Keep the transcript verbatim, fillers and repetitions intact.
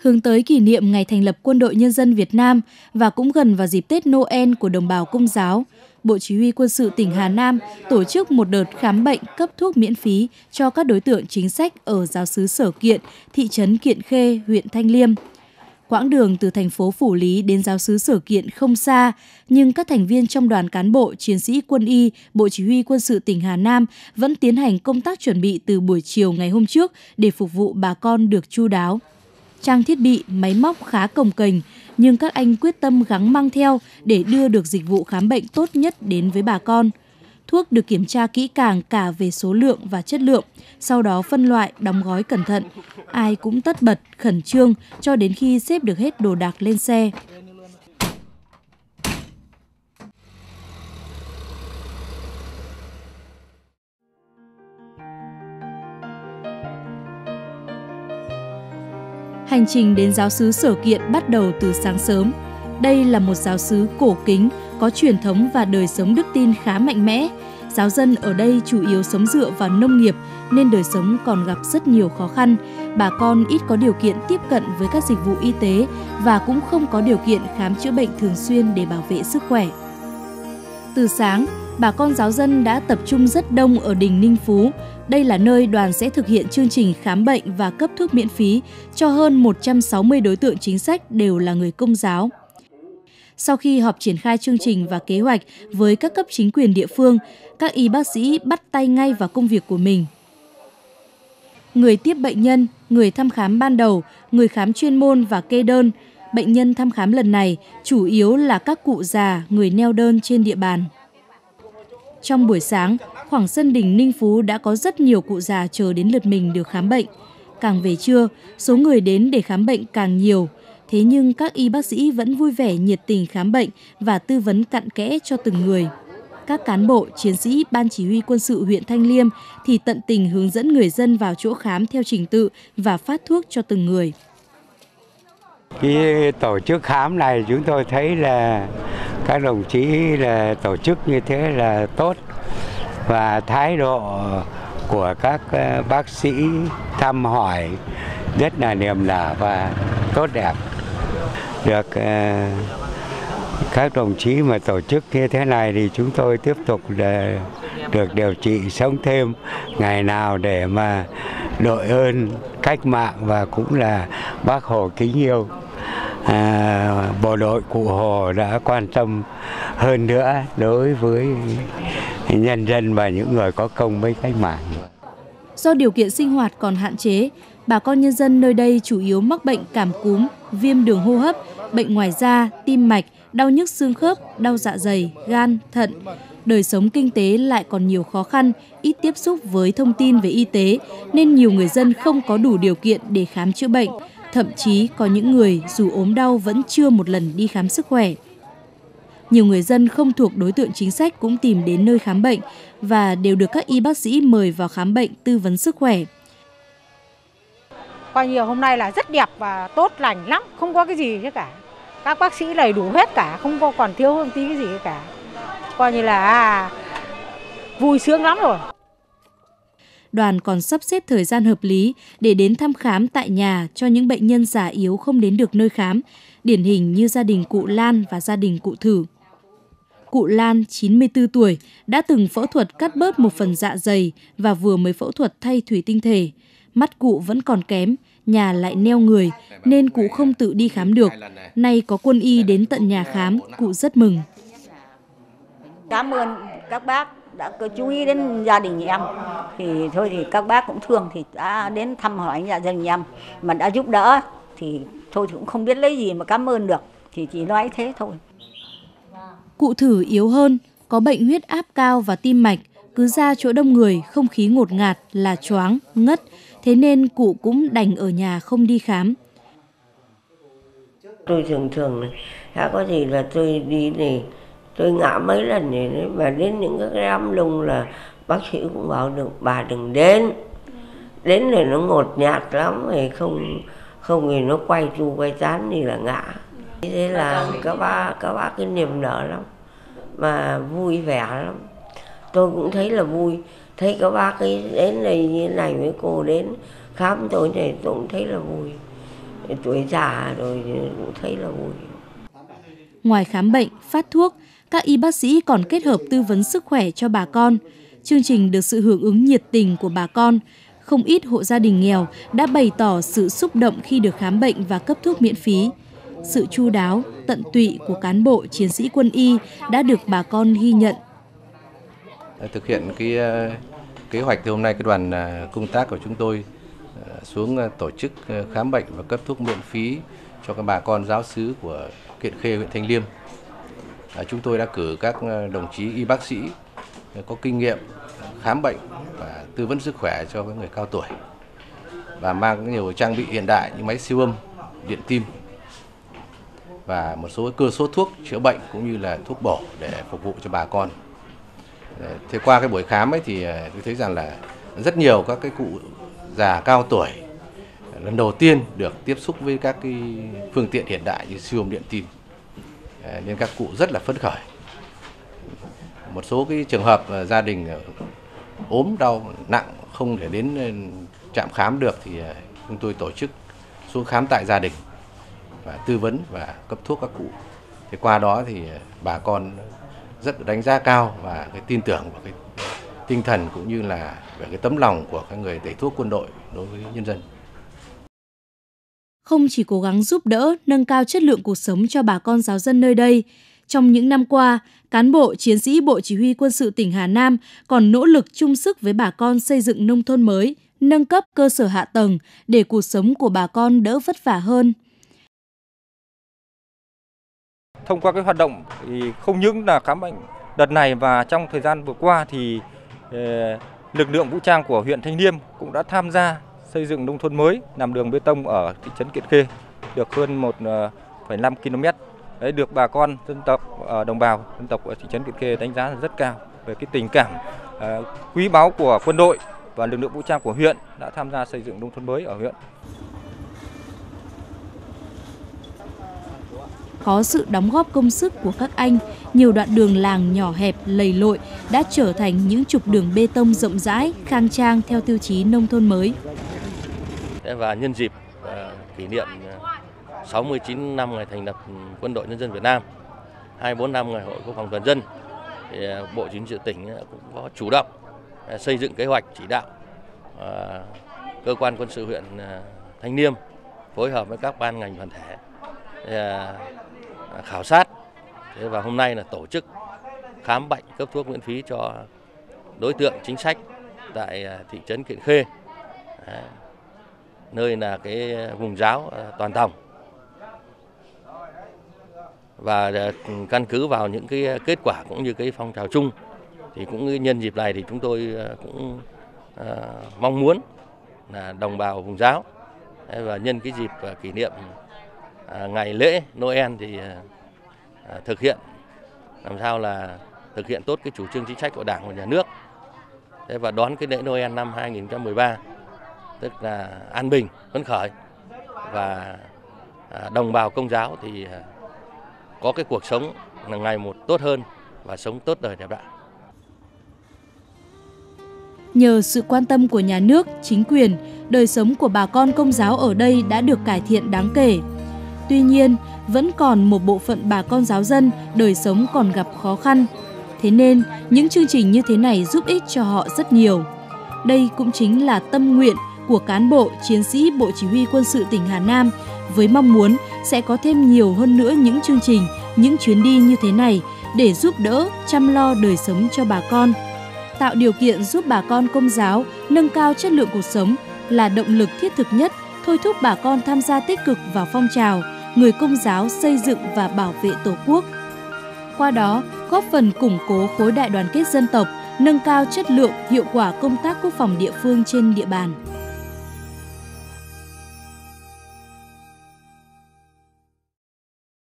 Hướng tới kỷ niệm ngày thành lập Quân đội Nhân dân Việt Nam và cũng gần vào dịp Tết Noel của đồng bào Công giáo, Bộ Chỉ huy Quân sự tỉnh Hà Nam tổ chức một đợt khám bệnh cấp thuốc miễn phí cho các đối tượng chính sách ở giáo xứ Sở Kiện, thị trấn Kiện Khê, huyện Thanh Liêm. Quãng đường từ thành phố Phủ Lý đến giáo xứ Sở Kiện không xa, nhưng các thành viên trong đoàn cán bộ, chiến sĩ quân y, Bộ Chỉ huy Quân sự tỉnh Hà Nam vẫn tiến hành công tác chuẩn bị từ buổi chiều ngày hôm trước để phục vụ bà con được chu đáo. Trang thiết bị, máy móc khá cồng kềnh, nhưng các anh quyết tâm gắng mang theo để đưa được dịch vụ khám bệnh tốt nhất đến với bà con. Thuốc được kiểm tra kỹ càng cả về số lượng và chất lượng, sau đó phân loại, đóng gói cẩn thận. Ai cũng tất bật, khẩn trương cho đến khi xếp được hết đồ đạc lên xe. Hành trình đến giáo xứ Sở Kiện bắt đầu từ sáng sớm. Đây là một giáo xứ cổ kính, có truyền thống và đời sống đức tin khá mạnh mẽ. Giáo dân ở đây chủ yếu sống dựa vào nông nghiệp nên đời sống còn gặp rất nhiều khó khăn. Bà con ít có điều kiện tiếp cận với các dịch vụ y tế và cũng không có điều kiện khám chữa bệnh thường xuyên để bảo vệ sức khỏe. Từ sáng, bà con giáo dân đã tập trung rất đông ở đình Ninh Phú. Đây là nơi đoàn sẽ thực hiện chương trình khám bệnh và cấp thuốc miễn phí cho hơn một trăm sáu mươi đối tượng chính sách đều là người Công giáo. Sau khi họp triển khai chương trình và kế hoạch với các cấp chính quyền địa phương, các y bác sĩ bắt tay ngay vào công việc của mình. Người tiếp bệnh nhân, người thăm khám ban đầu, người khám chuyên môn và kê đơn. Bệnh nhân thăm khám lần này chủ yếu là các cụ già, người neo đơn trên địa bàn. Trong buổi sáng, khoảng sân đình Ninh Phú đã có rất nhiều cụ già chờ đến lượt mình được khám bệnh. Càng về trưa, số người đến để khám bệnh càng nhiều. Thế nhưng các y bác sĩ vẫn vui vẻ nhiệt tình khám bệnh và tư vấn cặn kẽ cho từng người. Các cán bộ, chiến sĩ Ban Chỉ huy Quân sự huyện Thanh Liêm thì tận tình hướng dẫn người dân vào chỗ khám theo trình tự và phát thuốc cho từng người. Cái tổ chức khám này chúng tôi thấy là các đồng chí là tổ chức như thế là tốt, và thái độ của các bác sĩ thăm hỏi rất là niềm nở và tốt đẹp. Được các đồng chí mà tổ chức như thế này thì chúng tôi tiếp tục để được điều trị sống thêm ngày nào để mà đội ơn cách mạng và cũng là Bác Hồ kính yêu. À, bộ đội Cụ Hồ đã quan tâm hơn nữa đối với nhân dân và những người có công với cách mạng. Do điều kiện sinh hoạt còn hạn chế, bà con nhân dân nơi đây chủ yếu mắc bệnh cảm cúm, viêm đường hô hấp, bệnh ngoài da, tim mạch, đau nhức xương khớp, đau dạ dày, gan, thận. Đời sống kinh tế lại còn nhiều khó khăn, ít tiếp xúc với thông tin về y tế, nên nhiều người dân không có đủ điều kiện để khám chữa bệnh. Thậm chí có những người dù ốm đau vẫn chưa một lần đi khám sức khỏe. Nhiều người dân không thuộc đối tượng chính sách cũng tìm đến nơi khám bệnh và đều được các y bác sĩ mời vào khám bệnh tư vấn sức khỏe. Coi như hôm nay là rất đẹp và tốt lành lắm, không có cái gì hết cả. Các bác sĩ đầy đủ hết cả, không có còn thiếu hơn tí cái gì cả. Coi như là à, vui sướng lắm rồi. Đoàn còn sắp xếp thời gian hợp lý để đến thăm khám tại nhà cho những bệnh nhân già yếu không đến được nơi khám, điển hình như gia đình cụ Lan và gia đình cụ Thử. Cụ Lan, chín mươi tư tuổi, đã từng phẫu thuật cắt bớt một phần dạ dày và vừa mới phẫu thuật thay thủy tinh thể. Mắt cụ vẫn còn kém, nhà lại neo người nên cụ không tự đi khám được. Nay có quân y đến tận nhà khám, cụ rất mừng. Cảm ơn các bác đã chú ý đến gia đình em, thì thôi thì các bác cũng thương thì đã đến thăm hỏi gia đình em mà đã giúp đỡ thì thôi thì cũng không biết lấy gì mà cảm ơn được, thì chỉ nói thế thôi. Cụ Thử yếu hơn, có bệnh huyết áp cao và tim mạch, cứ ra chỗ đông người không khí ngột ngạt là choáng, ngất, thế nên cụ cũng đành ở nhà không đi khám. Tôi thường thường này, đã có gì là tôi đi này, tôi ngã mấy lần này, mà đến những cái đám lung là bác sĩ cũng bảo được bà đừng đến, đến rồi nó ngột nhạt lắm, rồi không không thì nó quay chu quay tán thì là ngã. Thế là các bác các bác cái niềm nở lắm, mà vui vẻ lắm. Tôi cũng thấy là vui, thấy các bác ấy đến đây như này với cô đến khám tôi này tôi cũng thấy là vui. tuổi già rồi cũng thấy là vui. Ngoài khám bệnh, phát thuốc, các y bác sĩ còn kết hợp tư vấn sức khỏe cho bà con. Chương trình được sự hưởng ứng nhiệt tình của bà con. Không ít hộ gia đình nghèo đã bày tỏ sự xúc động khi được khám bệnh và cấp thuốc miễn phí. Sự chu đáo, tận tụy của cán bộ chiến sĩ quân y đã được bà con ghi nhận. Thực hiện cái kế hoạch thì hôm nay cái đoàn công tác của chúng tôi xuống tổ chức khám bệnh và cấp thuốc miễn phí cho các bà con giáo xứ của Kiện Khê, huyện Thanh Liêm. Chúng tôi đã cử các đồng chí y bác sĩ có kinh nghiệm khám bệnh và tư vấn sức khỏe cho các người cao tuổi và mang nhiều trang bị hiện đại như máy siêu âm, điện tim và một số cơ số thuốc chữa bệnh cũng như là thuốc bổ để phục vụ cho bà con. Thế qua cái buổi khám ấy thì tôi thấy rằng là rất nhiều các cái cụ già cao tuổi lần đầu tiên được tiếp xúc với các cái phương tiện hiện đại như siêu âm điện tim, nên các cụ rất là phấn khởi. Một số cái trường hợp gia đình ốm đau nặng không thể đến trạm khám được thì chúng tôi tổ chức xuống khám tại gia đình và tư vấn và cấp thuốc các cụ. Thì qua đó thì bà con rất đánh giá cao và cái tin tưởng vào cái tinh thần cũng như là về cái tấm lòng của các người thầy thuốc quân đội đối với nhân dân. Không chỉ cố gắng giúp đỡ, nâng cao chất lượng cuộc sống cho bà con giáo dân nơi đây, trong những năm qua, cán bộ, chiến sĩ Bộ Chỉ huy Quân sự tỉnh Hà Nam còn nỗ lực chung sức với bà con xây dựng nông thôn mới, nâng cấp cơ sở hạ tầng để cuộc sống của bà con đỡ vất vả hơn. Thông qua cái hoạt động thì không những là khám bệnh đợt này và trong thời gian vừa qua thì lực lượng vũ trang của huyện Thanh Liêm cũng đã tham gia xây dựng nông thôn mới làm đường bê tông ở thị trấn Kiện Khê được hơn một phẩy năm ki lô mét. Đấy, được bà con dân tộc ở đồng bào dân tộc ở thị trấn Kiện Khê đánh giá rất cao về cái tình cảm uh, quý báu của quân đội và lực lượng vũ trang của huyện đã tham gia xây dựng nông thôn mới ở huyện. Có sự đóng góp công sức của các anh, nhiều đoạn đường làng nhỏ hẹp, lầy lội đã trở thành những trục đường bê tông rộng rãi, khang trang theo tiêu chí nông thôn mới. Và nhân dịp uh, kỷ niệm sáu mươi chín năm ngày thành lập Quân đội Nhân dân Việt Nam, hai mươi tư năm ngày Hội Quốc phòng toàn dân, thì Bộ Chính trị tỉnh cũng có chủ động xây dựng kế hoạch chỉ đạo cơ quan quân sự huyện Thanh Liêm phối hợp với các ban ngành đoàn thể khảo sát. Thế và hôm nay là tổ chức khám bệnh cấp thuốc miễn phí cho đối tượng chính sách tại thị trấn Kiện Khê, nơi là cái vùng giáo toàn tổng. Và căn cứ vào những cái kết quả cũng như cái phong trào chung thì cũng nhân dịp này thì chúng tôi cũng uh, mong muốn là đồng bào vùng giáo và nhân cái dịp uh, kỷ niệm uh, ngày lễ Noel thì uh, thực hiện làm sao là thực hiện tốt cái chủ trương chính sách của Đảng và Nhà nước. Thế và đón cái lễ Noel năm hai nghìn không trăm mười ba tức là an bình, phấn khởi và uh, đồng bào Công giáo thì uh, có cái cuộc sống là ngày một tốt hơn và sống tốt đời đẹp đạo. Nhờ sự quan tâm của nhà nước, chính quyền, đời sống của bà con Công giáo ở đây đã được cải thiện đáng kể. Tuy nhiên, vẫn còn một bộ phận bà con giáo dân đời sống còn gặp khó khăn. Thế nên, những chương trình như thế này giúp ích cho họ rất nhiều. Đây cũng chính là tâm nguyện của cán bộ, chiến sĩ Bộ Chỉ huy Quân sự tỉnh Hà Nam với mong muốn sẽ có thêm nhiều hơn nữa những chương trình, những chuyến đi như thế này để giúp đỡ, chăm lo đời sống cho bà con. Tạo điều kiện giúp bà con Công giáo nâng cao chất lượng cuộc sống là động lực thiết thực nhất thôi thúc bà con tham gia tích cực vào phong trào người Công giáo xây dựng và bảo vệ Tổ quốc. Qua đó, góp phần củng cố khối đại đoàn kết dân tộc, nâng cao chất lượng, hiệu quả công tác quốc phòng địa phương trên địa bàn.